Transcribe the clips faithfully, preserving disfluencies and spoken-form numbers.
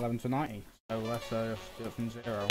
eleven to ninety. So let's uh, do it from zero.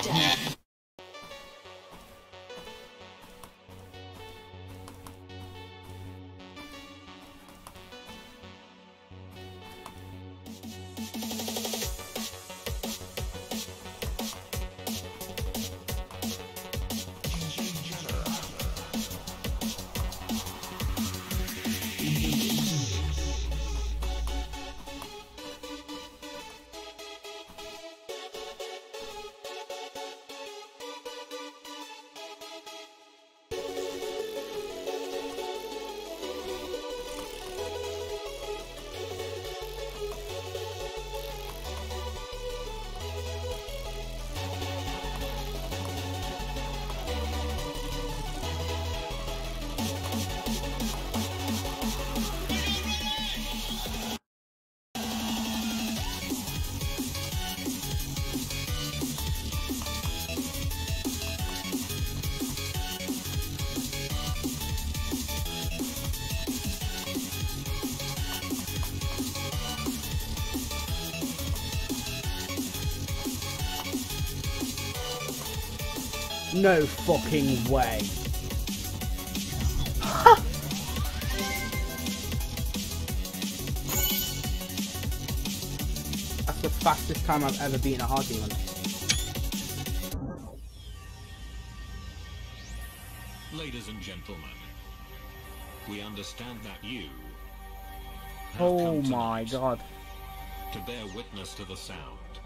No fucking way. That's the fastest time I've ever beaten a hard demon. Ladies and gentlemen, we understand that you have Oh come my tonight god. to bear witness to the sound